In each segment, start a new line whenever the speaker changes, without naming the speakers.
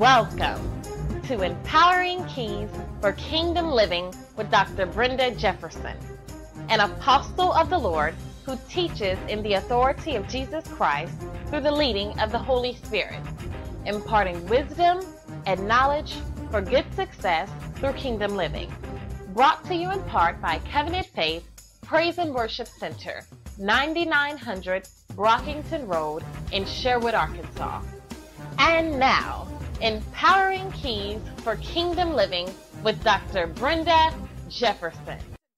Welcome to Empowering Keys for Kingdom Living with Dr. Brenda Jefferson, an apostle of the Lord who teaches in the authority of Jesus Christ through the leading of the Holy Spirit, imparting wisdom and knowledge for good success through kingdom living. Brought to you in part by Covenant Faith Praise and Worship Center, 9900 Brockington Road in Sherwood, Arkansas. And now, Empowering Keys for Kingdom Living with Dr. Brenda Jefferson.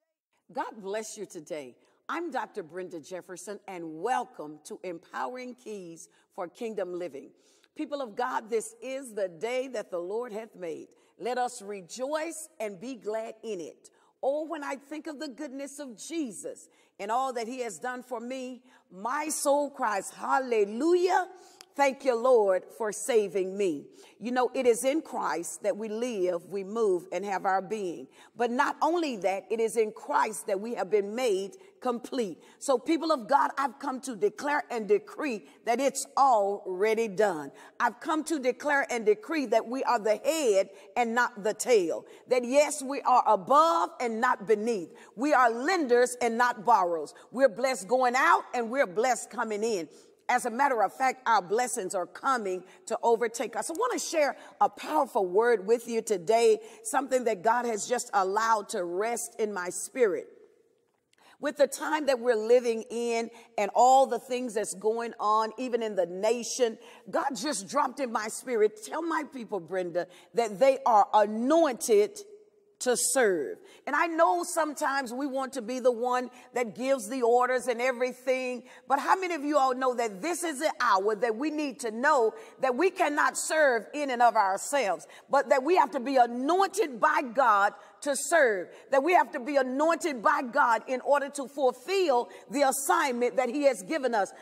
God bless you today. I'm Dr. Brenda Jefferson, and welcome to Empowering Keys for Kingdom Living. People of God, this is the day that the Lord hath made. Let us rejoice and be glad in it. Oh, when I think of the goodness of Jesus and all that he has done for me, my soul cries, hallelujah. Thank you, Lord, for saving me. You know, it is in Christ that we live, we move, and have our being. But not only that, it is in Christ that we have been made complete. So, people of God, I've come to declare and decree that it's already done. I've come to declare and decree that we are the head and not the tail. That, yes, we are above and not beneath. We are lenders and not borrowers. We're blessed going out and we're blessed coming in. As a matter of fact, our blessings are coming to overtake us. I want to share a powerful word with you today, something that God has just allowed to rest in my spirit. With the time that we're living in and all the things that's going on, even in the nation, God just dropped in my spirit, tell my people, Brenda, that they are anointed to serve. And I know sometimes we want to be the one that gives the orders and everything, but how many of you all know that this is the hour that we need to know that we cannot serve in and of ourselves, but that we have to be anointed by God to serve, that we have to be anointed by God in order to fulfill the assignment that he has given us.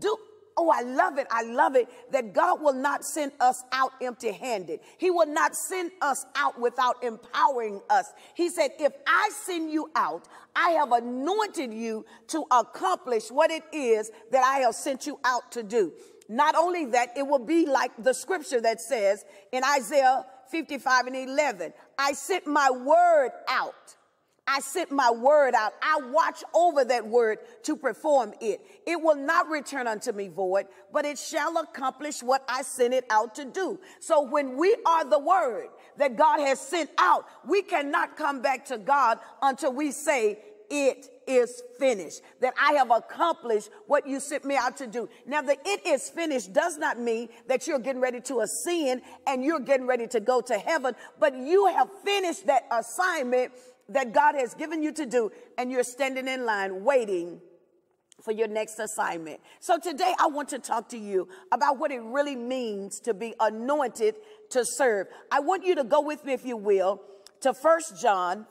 Oh, I love it. I love it that God will not send us out empty-handed. He will not send us out without empowering us. He said, if I send you out, I have anointed you to accomplish what it is that I have sent you out to do. Not only that, it will be like the scripture that says in Isaiah 55:11, I sent my word out. I sent my word out. I watch over that word to perform it. It will not return unto me void, but it shall accomplish what I sent it out to do. So when we are the word that God has sent out, we cannot come back to God until we say, it is finished, that I have accomplished what you sent me out to do. Now, the it is finished does not mean that you're getting ready to ascend and you're getting ready to go to heaven, but you have finished that assignment that God has given you to do, and you're standing in line waiting for your next assignment. So today I want to talk to you about what it really means to be anointed to serve. I want you to go with me, if you will, to 1 John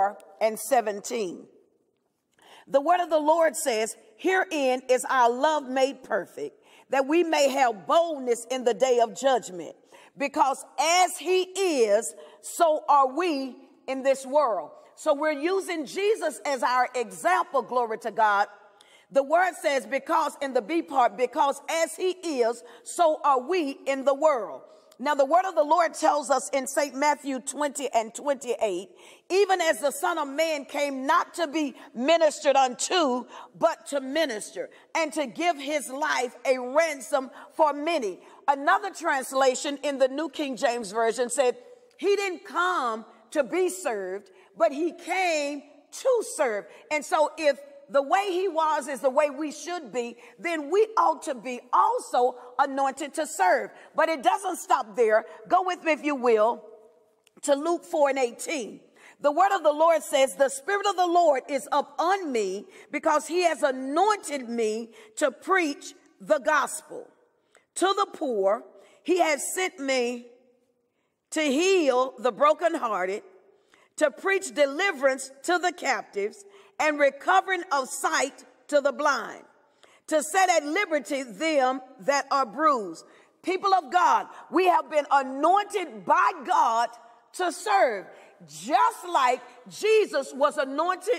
4:17. The word of the Lord says, herein is our love made perfect, that we may have boldness in the day of judgment. Because as he is, so are we in this world. So we're using Jesus as our example, glory to God. The word says, because in the B part, because as he is, so are we in the world. Now, the word of the Lord tells us in St. Matthew 20:28, even as the Son of Man came not to be ministered unto, but to minister, and to give his life a ransom for many. Another translation in the New King James Version said, he didn't come to be served, but he came to serve. And so if the way he was is the way we should be, then we ought to be also anointed to serve. But it doesn't stop there. Go with me, if you will, to Luke 4:18. The word of the Lord says, the Spirit of the Lord is upon me because he has anointed me to preach the gospel to the poor. He has sent me to heal the brokenhearted, to preach deliverance to the captives, and recovering of sight to the blind, to set at liberty them that are bruised. People of God, we have been anointed by God to serve, just like Jesus was anointed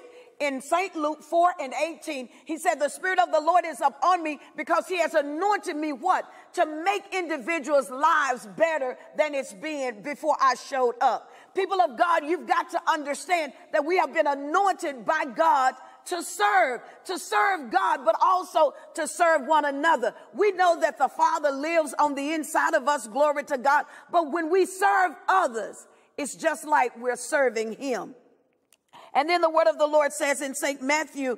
in St. Luke 4:18, he said, the Spirit of the Lord is upon me because he has anointed me what? To make individuals' lives better than it's been before I showed up. People of God, you've got to understand that we have been anointed by God to serve God, but also to serve one another. We know that the Father lives on the inside of us, glory to God. But when we serve others, it's just like we're serving him. And then the word of the Lord says in St. Matthew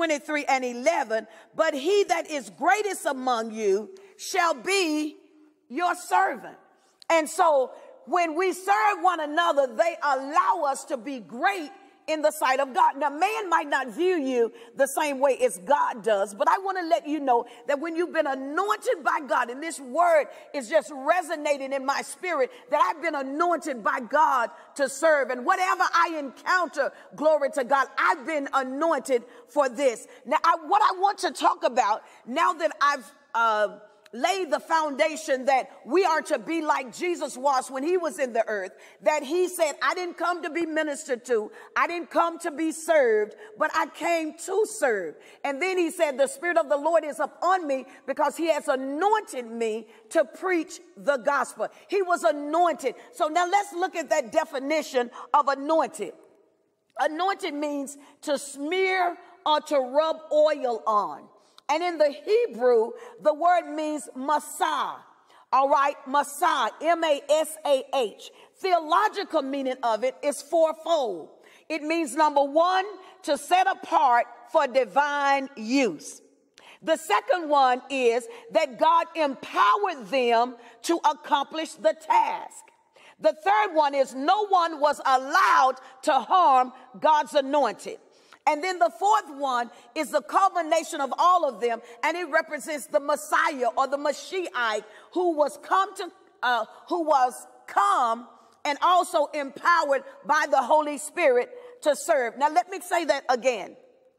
23:11, but he that is greatest among you shall be your servant. And so when we serve one another, they allow us to be great in the sight of God. Now, man might not view you the same way as God does, but I want to let you know that when you've been anointed by God, and this word is just resonating in my spirit, that I've been anointed by God to serve. And whatever I encounter, glory to God, I've been anointed for this. Now, what I want to talk about, now that I've laid the foundation that we are to be like Jesus was when he was in the earth, that he said, I didn't come to be ministered to, I didn't come to be served, but I came to serve. And then he said, the Spirit of the Lord is upon me because he has anointed me to preach the gospel. He was anointed. So now let's look at that definition of anointed. Anointed means to smear or to rub oil on. And in the Hebrew, the word means masah. All right, masah, M-A-S-A-H. Theological meaning of it is fourfold. It means, number one, to set apart for divine use. The second one is that God empowered them to accomplish the task. The third one is no one was allowed to harm God's anointed. And then the fourth one is the culmination of all of them, and it represents the Messiah or the Mashiach who was come and also empowered by the Holy Spirit to serve. Now let me say that again.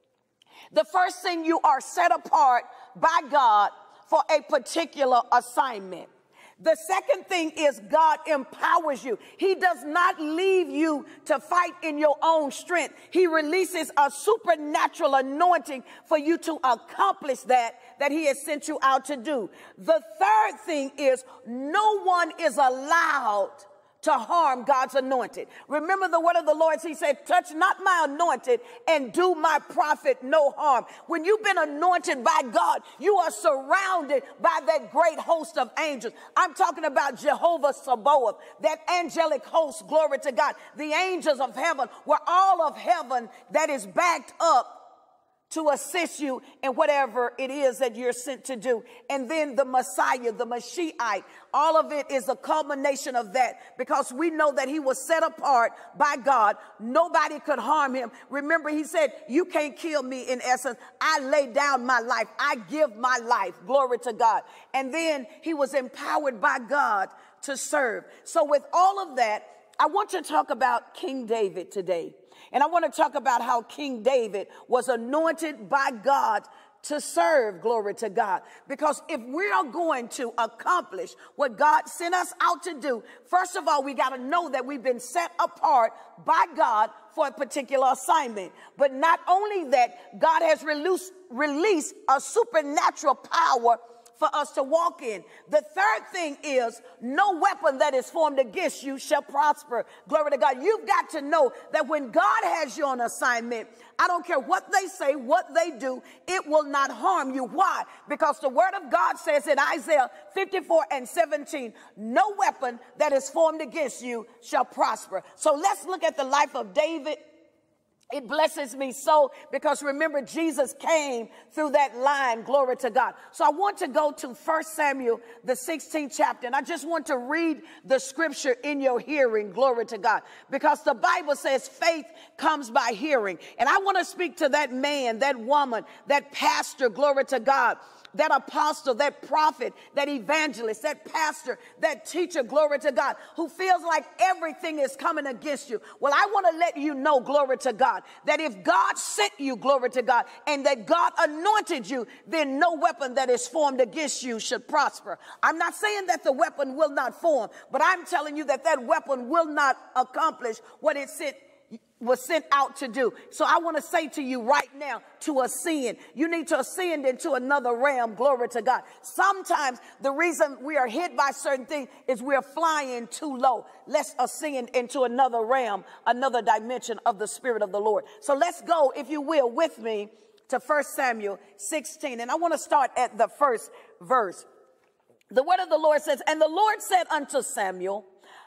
The first thing, you are set apart by God for a particular assignment. The second thing is God empowers you. He does not leave you to fight in your own strength. He releases a supernatural anointing for you to accomplish that he has sent you out to do. The third thing is no one is allowed to harm God's anointed. Remember the word of the Lord, he said, touch not my anointed and do my prophet no harm. When you've been anointed by God, you are surrounded by that great host of angels. I'm talking about Jehovah Sabaoth, that angelic host, glory to God, the angels of heaven, where all of heaven that is backed up to assist you in whatever it is that you're sent to do. And then the Messiah, the Mashiach, all of it is a culmination of that, because we know that he was set apart by God. Nobody could harm him. Remember, he said, you can't kill me. In essence, I lay down my life. I give my life. Glory to God. And then he was empowered by God to serve. So with all of that, I want to talk about King David today. And I want to talk about how King David was anointed by God to serve, glory to God. Because if we are going to accomplish what God sent us out to do, first of all, we got to know that we've been set apart by God for a particular assignment. But not only that, God has released a supernatural power for us to walk in. The third thing is no weapon that is formed against you shall prosper. Glory to God. You've got to know that when God has you on assignment, I don't care what they say, what they do, it will not harm you. Why? Because the word of God says in Isaiah 54:17, no weapon that is formed against you shall prosper. So let's look at the life of David. It blesses me so, because remember, Jesus came through that line, glory to God. So I want to go to 1 Samuel, the 16th chapter, and I just want to read the scripture in your hearing, glory to God, because the Bible says faith comes by hearing. And I want to speak to that man, that woman, that pastor, glory to God, that apostle, that prophet, that evangelist, that pastor, that teacher, glory to God, who feels like everything is coming against you. Well, I want to let you know, glory to God, that if God sent you, glory to God, and that God anointed you, then no weapon that is formed against you should prosper. I'm not saying that the weapon will not form, but I'm telling you that that weapon will not accomplish what it sent was sent out to do. So I want to say to you right now, to ascend. You need to ascend into another realm. Glory to God. Sometimes the reason we are hit by certain things is we're flying too low. Let's ascend into another realm, another dimension of the Spirit of the Lord. So let's go, if you will, with me to 1 Samuel 16. And I want to start at the first verse. The word of the Lord says, and the Lord said unto Samuel,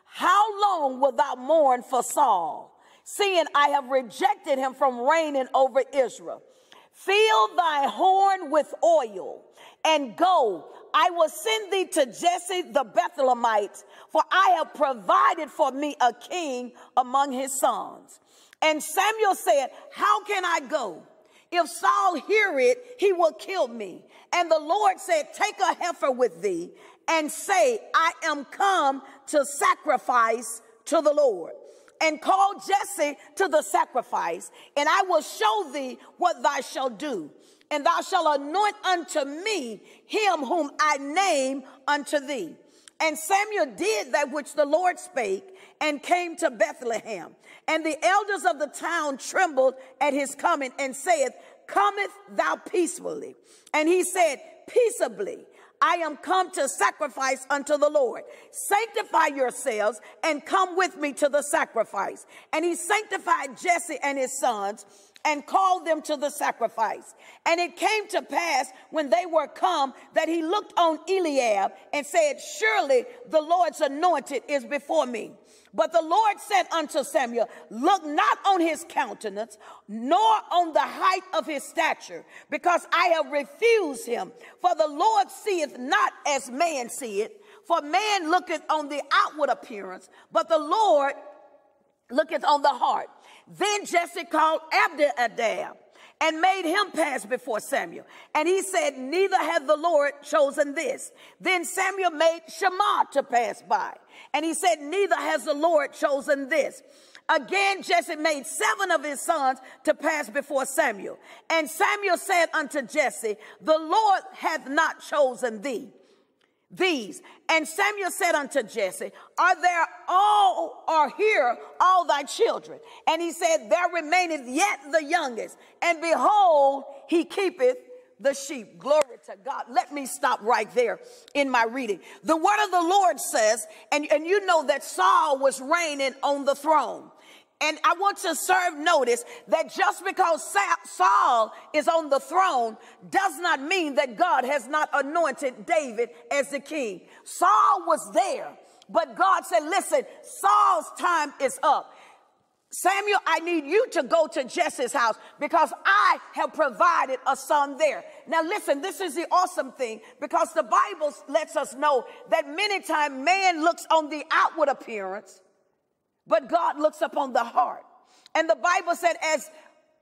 how long wilt thou mourn for Saul, seeing I have rejected him from reigning over Israel? Fill thy horn with oil, and go. I will send thee to Jesse the Bethlehemite, for I have provided for me a king among his sons. And Samuel said, how can I go? If Saul hear it, he will kill me. And the Lord said, take a heifer with thee, and say, I am come to sacrifice to the Lord. And call Jesse to the sacrifice, and I will show thee what thou shalt do. And thou shalt anoint unto me him whom I name unto thee. And Samuel did that which the Lord spake, and came to Bethlehem. And the elders of the town trembled at his coming, and said, cometh thou peacefully? And he said, peaceably. I am come to sacrifice unto the Lord. Sanctify yourselves and come with me to the sacrifice. And he sanctified Jesse and his sons and called them to the sacrifice. And it came to pass when they were come that he looked on Eliab and said, surely the Lord's anointed is before me. But the Lord said unto Samuel, look not on his countenance, nor on the height of his stature, because I have refused him. For the Lord seeth not as man seeth, for man looketh on the outward appearance, but the Lord looketh on the heart. Then Jesse called Abinadab and made him pass before Samuel. And he said, neither hath the Lord chosen this. Then Samuel made Shammah to pass by. And he said, neither has the Lord chosen this. Again, Jesse made 7 of his sons to pass before Samuel. And Samuel said unto Jesse, the Lord hath not chosen these. And Samuel said unto Jesse, are here all thy children? And he said, there remaineth yet the youngest, and behold, he keepeth the sheep. Glory to God. Let me stop right there in my reading. The word of the Lord says, and you know that Saul was reigning on the throne. And I want to serve notice that just because Saul is on the throne does not mean that God has not anointed David as the king. Saul was there, but God said, listen, Saul's time is up. Samuel, I need you to go to Jesse's house because I have provided a son there. Now listen, this is the awesome thing, because the Bible lets us know that many times man looks on the outward appearance, but God looks upon the heart. And the Bible said as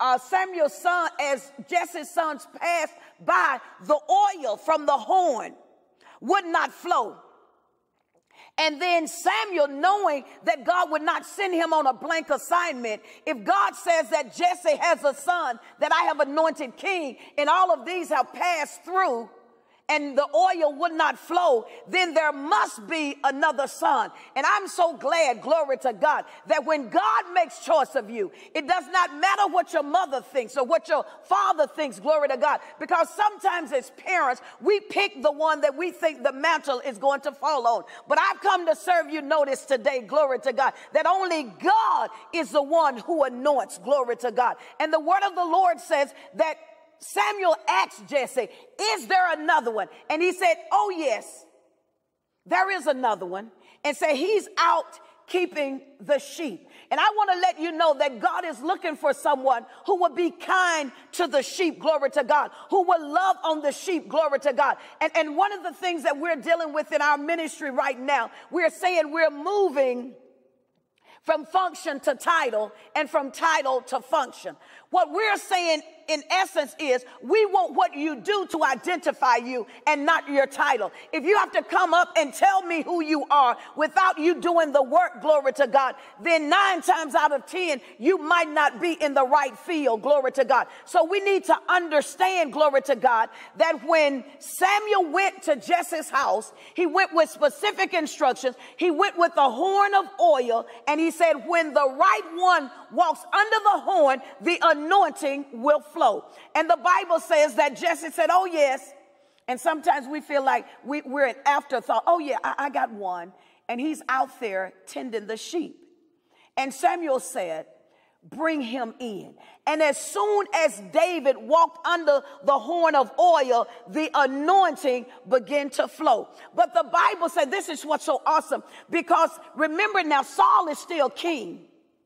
Jesse's sons passed by, the oil from the horn would not flow. And then Samuel, knowing that God would not send him on a blank assignment, if God says that Jesse has a son that I have anointed king, and all of these have passed through, and the oil would not flow, then there must be another son. And I'm so glad, glory to God, that when God makes choice of you, it does not matter what your mother thinks or what your father thinks, glory to God, because sometimes as parents, we pick the one that we think the mantle is going to fall on. But I've come to serve you notice today, glory to God, that only God is the one who anoints, glory to God. And the word of the Lord says that Samuel asked Jesse, is there another one? And he said, oh yes, there is another one. And said, he's out keeping the sheep. And I want to let you know that God is looking for someone who will be kind to the sheep, glory to God, who will love on the sheep, glory to God. And one of the things that we're dealing with in our ministry right now, we're saying we're moving from function to title and from title to function. What we're saying in essence is we want what you do to identify you and not your title. If you have to come up and tell me who you are without you doing the work, glory to God, then 9 times out of 10, you might not be in the right field, glory to God. So we need to understand, glory to God, that when Samuel went to Jesse's house, he went with specific instructions. He went with a horn of oil, and he said, when the right one walks under the horn, the anointing will flow. And the Bible says that Jesse said, oh yes. And sometimes we feel like we're an afterthought. Oh yeah, I got one. And he's out there tending the sheep. And Samuel said, bring him in. And as soon as David walked under the horn of oil, the anointing began to flow. But the Bible said, this is what's so awesome, because remember now, Saul is still king.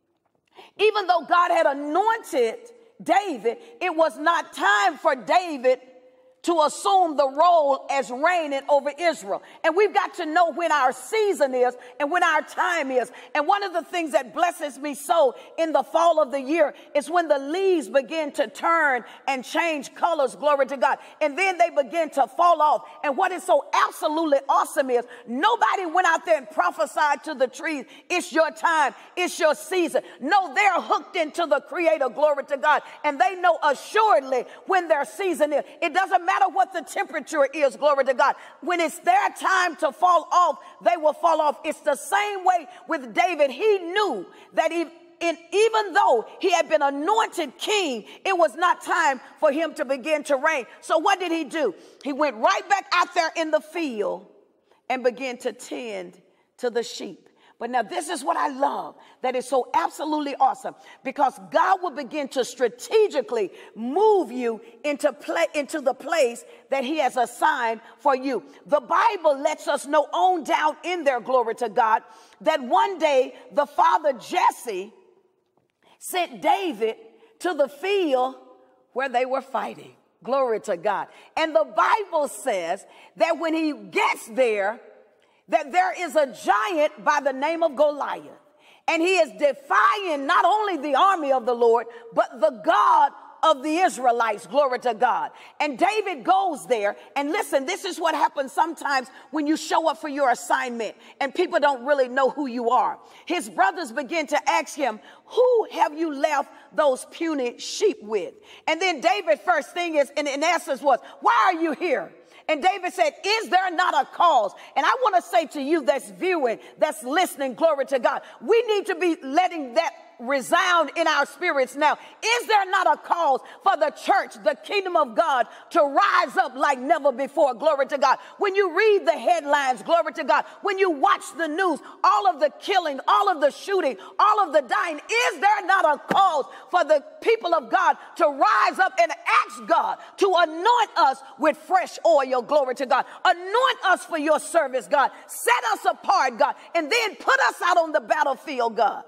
Even though God had anointed David, it was not time for David to assume the role as reigning over Israel. And we've got to know when our season is and when our time is. And one of the things that blesses me so in the fall of the year is when the leaves begin to turn and change colors, glory to God. And then they begin to fall off. And what is so absolutely awesome is nobody went out there and prophesied to the trees, it's your time, it's your season. No, they're hooked into the Creator, glory to God. And they know assuredly when their season is. It doesn't matter what the temperature is, glory to God. When it's their time to fall off, they will fall off. It's the same way with David. He knew that even though he had been anointed king, it was not time for him to begin to reign. So what did he do? He went right back out there in the field and began to tend to the sheep. But now this is what I love, that is so absolutely awesome, because God will begin to strategically move you into the place that he has assigned for you. The Bible lets us know on down in there, glory to God, that one day the father Jesse sent David to the field where they were fighting. Glory to God. And the Bible says that when he gets there, that there is a giant by the name of Goliath. And he is defying not only the army of the Lord, but the God of the Israelites, glory to God. And David goes there, and listen, this is what happens sometimes when you show up for your assignment and people don't really know who you are. His brothers begin to ask him, who have you left those puny sheep with? And then David first thing is, in essence was, why are you here? And David said, is there not a cause? And I want to say to you that's viewing, that's listening, glory to God, we need to be letting that resound in our spirits now. Is there not a cause for the church, the kingdom of God, to rise up like never before? Glory to God. When you read the headlines, glory to God, when you watch the news, all of the killing, all of the shooting, all of the dying, is there not a cause for the people of God to rise up and ask God to anoint us with fresh oil? Glory to God. Anoint us for your service, God. Set us apart, God, and then put us out on the battlefield, God.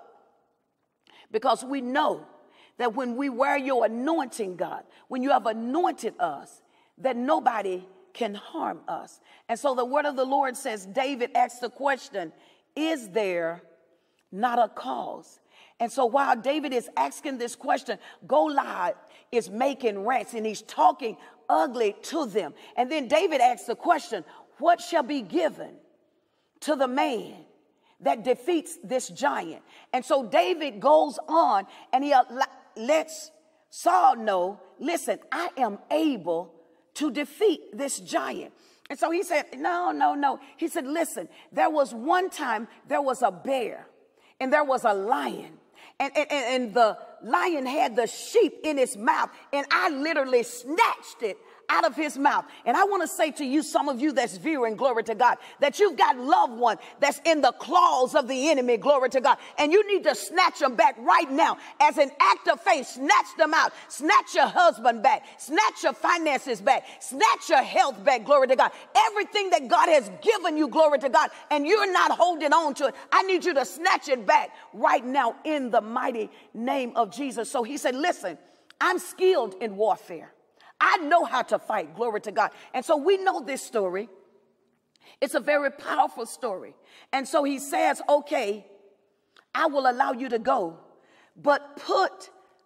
Because we know that when we wear your anointing, God, when you have anointed us, that nobody can harm us. And so the word of the Lord says, David asked the question, is there not a cause? And so while David is asking this question, Goliath is making rants and he's talking ugly to them. And then David asks the question, what shall be given to the man that defeats this giant? And so David goes on and he lets Saul know, listen, I am able to defeat this giant. And so he said, no. He said, listen, there was one time there was a bear and there was a lion. And the lion had the sheep in his mouth, and I literally snatched it out of his mouth. And I want to say to you, some of you that's viewing, glory to God, that you've got loved one that's in the claws of the enemy, glory to God, and you need to snatch them back right now as an act of faith. Snatch them out. Snatch your husband back. Snatch your finances back. Snatch your health back, glory to God. Everything that God has given you, glory to God, and you're not holding on to it, I need you to snatch it back right now in the mighty name of Jesus. So he said, listen, I'm skilled in warfare. I know how to fight, glory to God. And so we know this story. It's a very powerful story. And so he says, okay, I will allow you to go, but put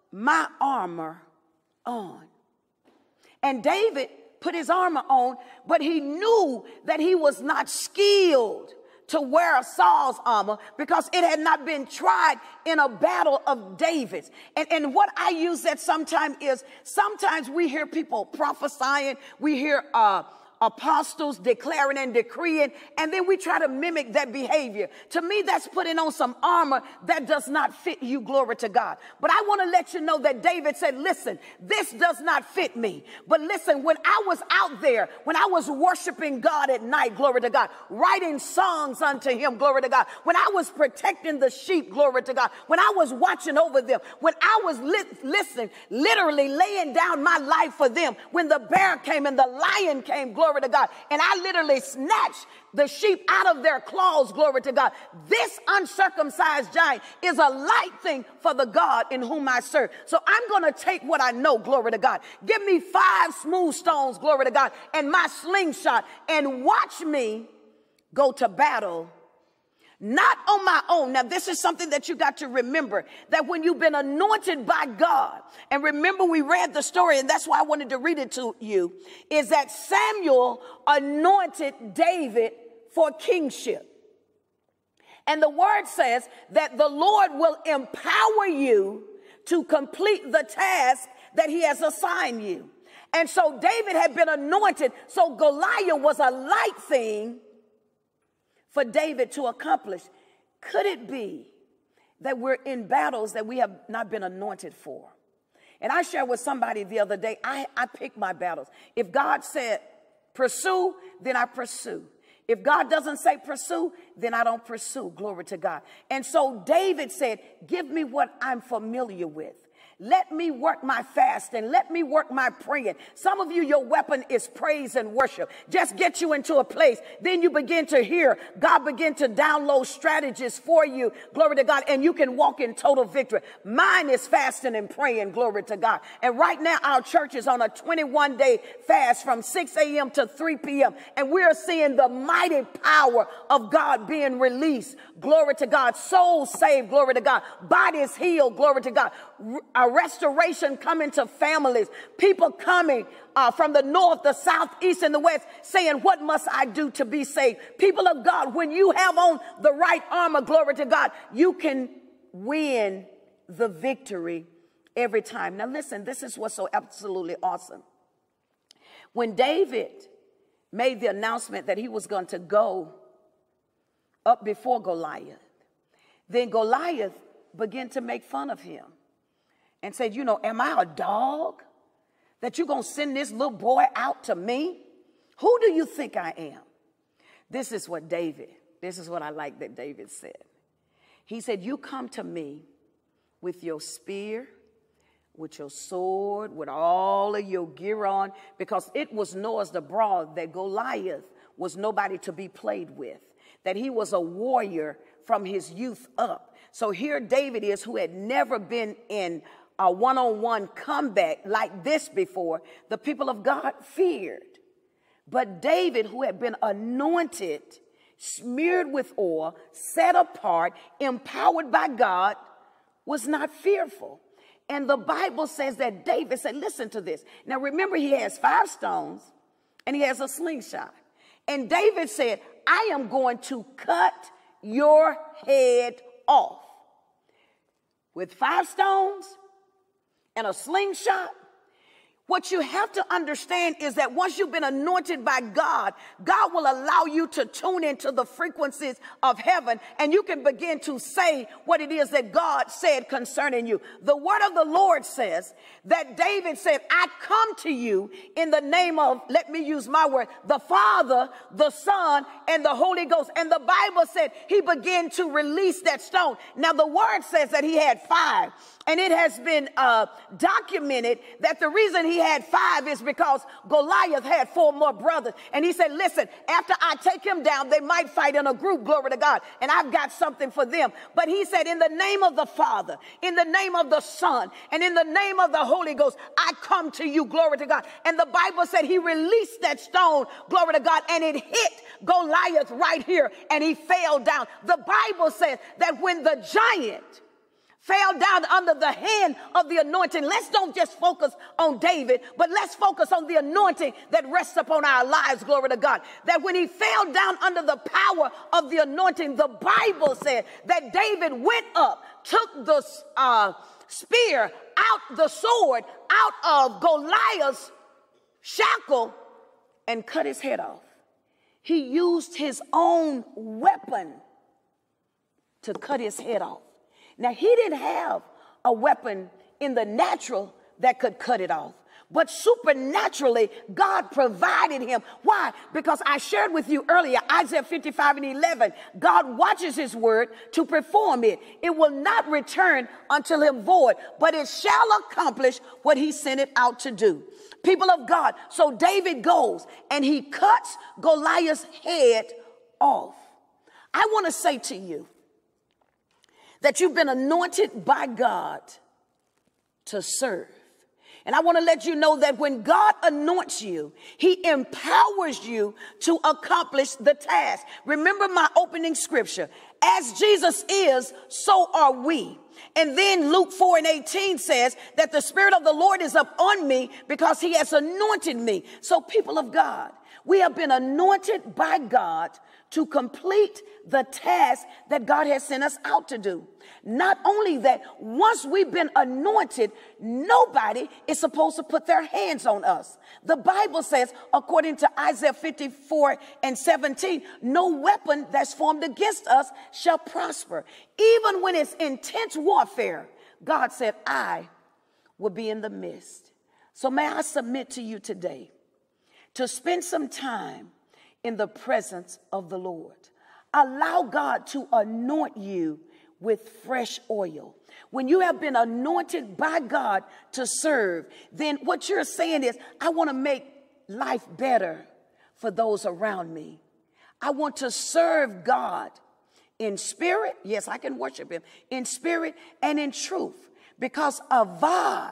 my armor on. And David put his armor on, but he knew that he was not skilled to wear Saul's armor because it had not been tried in a battle of David's. And what I use that sometimes is, sometimes we hear people prophesying, we hear apostles declaring and decreeing, and then we try to mimic that behavior. To me, that's putting on some armor that does not fit you, glory to God. But I want to let you know that David said, listen, this does not fit me. But listen, when I was out there, when I was worshiping God at night, glory to God, writing songs unto him, glory to God, when I was protecting the sheep, glory to God, when I was watching over them, when I was literally laying down my life for them, when the bear came and the lion came, glory to God, and I literally snatched the sheep out of their claws, glory to God. This uncircumcised giant is a light thing for the God in whom I serve. So I'm going to take what I know, glory to God. Give me 5 smooth stones, glory to God, and my slingshot, and watch me go to battle. Not on my own. Now, this is something that you got to remember, that when you've been anointed by God, and remember we read the story, and that's why I wanted to read it to you, is that Samuel anointed David for kingship. And the word says that the Lord will empower you to complete the task that he has assigned you. And so David had been anointed, so Goliath was a light thing for David to accomplish. Could it be that we're in battles that we have not been anointed for? And I shared with somebody the other day, I pick my battles. If God said pursue, then I pursue. If God doesn't say pursue, then I don't pursue. Glory to God. And so David said, give me what I'm familiar with. Let me work my fasting. Let me work my praying. Some of you, your weapon is praise and worship. Just get you into a place. Then you begin to hear God begin to download strategies for you. Glory to God. And you can walk in total victory. Mine is fasting and praying. Glory to God. And right now, our church is on a 21-day fast from 6 a.m. to 3 p.m. And we're seeing the mighty power of God being released. Glory to God. Souls saved. Glory to God. Bodies healed. Glory to God. A restoration coming to families. People coming from the north, the south, east, and the west saying, what must I do to be saved? People of God, when you have on the right armor, glory to God, you can win the victory every time. Now listen, this is what's so absolutely awesome. When David made the announcement that he was going to go up before Goliath, then Goliath began to make fun of him and said, you know, am I a dog that you're going to send this little boy out to me? Who do you think I am? This is what I like that David said. He said, you come to me with your spear, with your sword, with all of your gear on, because it was known as the broad that Goliath was nobody to be played with, that he was a warrior from his youth up. So here David is, who had never been in a one-on-one combat like this before. The people of God feared. But David, who had been anointed, smeared with oil, set apart, empowered by God, was not fearful. And the Bible says that David said, listen to this. Now remember, he has 5 stones and he has a slingshot. And David said, I am going to cut your head off. With 5 stones and a slingshot. What you have to understand is that once you've been anointed by God, God will allow you to tune into the frequencies of heaven, and you can begin to say what it is that God said concerning you. The word of the Lord says that David said, I come to you in the name of, let me use my word, the Father, the Son, and the Holy Ghost. And the Bible said he began to release that stone. Now the word says that he had 5. And it has been documented that the reason he had 5 is because Goliath had 4 more brothers. And he said, listen, after I take him down, they might fight in a group, glory to God, and I've got something for them. But he said, in the name of the Father, in the name of the Son, and in the name of the Holy Ghost, I come to you, glory to God. And the Bible said he released that stone, glory to God, and it hit Goliath right here, and he fell down. The Bible says that when the giant fell down under the hand of the anointing. Let's don't just focus on David, but let's focus on the anointing that rests upon our lives, glory to God. That when he fell down under the power of the anointing, the Bible said that David went up, took the spear out, the sword out of Goliath's shackle, and cut his head off. He used his own weapon to cut his head off. Now, he didn't have a weapon in the natural that could cut it off, but supernaturally, God provided him. Why? Because I shared with you earlier, Isaiah 55:11, God watches his word to perform it. It will not return until him void, but it shall accomplish what he sent it out to do. People of God, so David goes and he cuts Goliath's head off. I want to say to you that you've been anointed by God to serve. And I want to let you know that when God anoints you, he empowers you to accomplish the task. Remember my opening scripture. As Jesus is, so are we. And then Luke 4:18 says that the Spirit of the Lord is upon me because he has anointed me. So people of God, we have been anointed by God to complete the task that God has sent us out to do. Not only that, once we've been anointed, nobody is supposed to put their hands on us. The Bible says, according to Isaiah 54:17, no weapon that's formed against us shall prosper. Even when it's intense warfare, God said, I will be in the midst. So may I submit to you today to spend some time in the presence of the Lord. Allow God to anoint you with fresh oil. When you have been anointed by God to serve, then what you're saying is, I want to make life better for those around me. I want to serve God in spirit. Yes, I can worship him in spirit and in truth, because avad,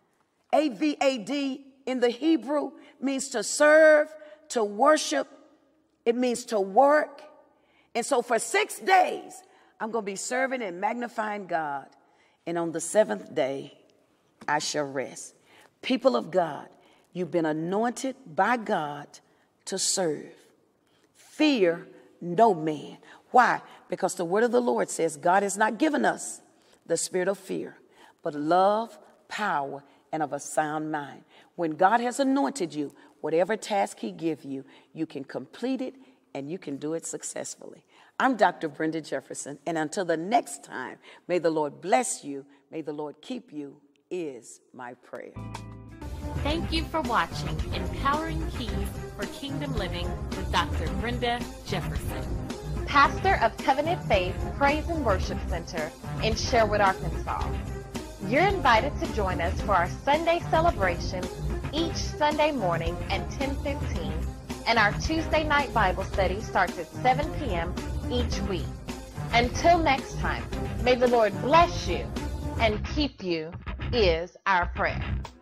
A-V-A-D in the Hebrew means to serve, to worship. It means to work. And so for 6 days, I'm going to be serving and magnifying God. And on the 7th day, I shall rest. People of God, you've been anointed by God to serve. Fear no man. Why? Because the word of the Lord says God has not given us the spirit of fear, but love, power, and of a sound mind. When God has anointed you, whatever task he gives you, you can complete it and you can do it successfully. I'm Dr. Brenda Jefferson, and until the next time, may the Lord bless you, may the Lord keep you, is my prayer.
Thank you for watching Empowering Keys for Kingdom Living with Dr. Brenda Jefferson, pastor of Covenant Faith Praise and Worship Center in Sherwood, Arkansas. You're invited to join us for our Sunday celebration each Sunday morning at 10:15, and our Tuesday night Bible study starts at 7 p.m. each week. Until next time, may the Lord bless you and keep you, is our prayer.